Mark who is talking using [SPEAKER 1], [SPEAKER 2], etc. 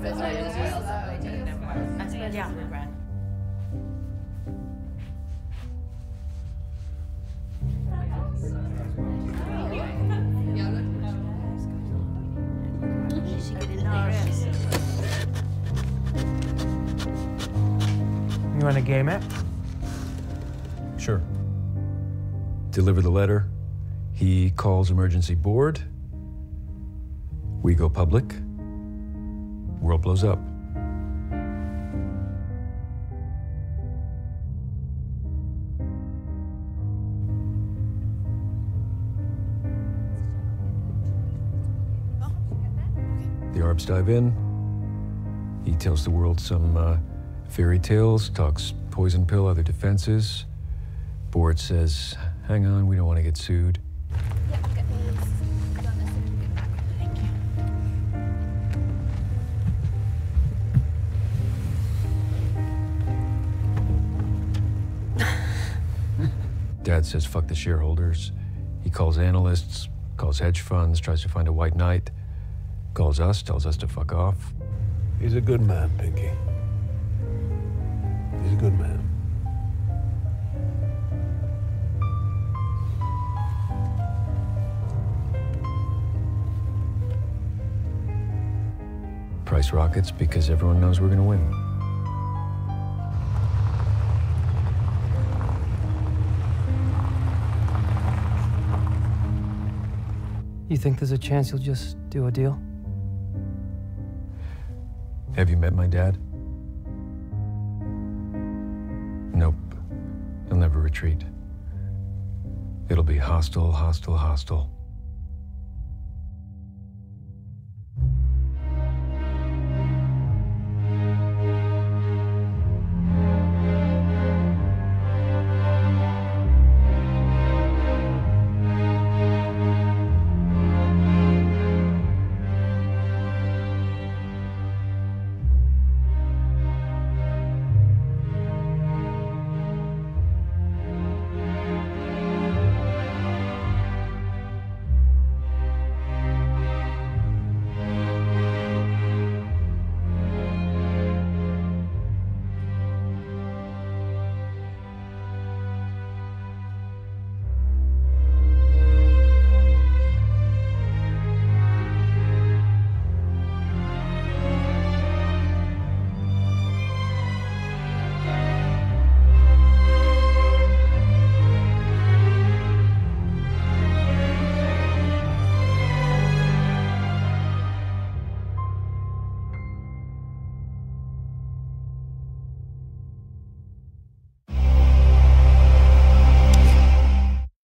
[SPEAKER 1] You want a game it?
[SPEAKER 2] Sure. Deliver the letter. He calls emergency board. We go public. World blows up. The Arbs dive in. He tells the world some fairy tales, talks poison pill, other defenses. Board says, hang on, we don't want to get sued.
[SPEAKER 3] Yeah, I'll get this done as soon as we get back. Thank you.
[SPEAKER 2] Dad says, fuck the shareholders. He calls analysts, calls hedge funds, tries to find a white knight, calls us, tells us to fuck off.
[SPEAKER 4] He's a good man, Pinky. He's a good man.
[SPEAKER 2] Price rockets because everyone knows we're gonna win.
[SPEAKER 1] You think there's a chance you'll just do a deal?
[SPEAKER 2] Have you met my dad? Nope. He'll never retreat. It'll be hostile, hostile, hostile.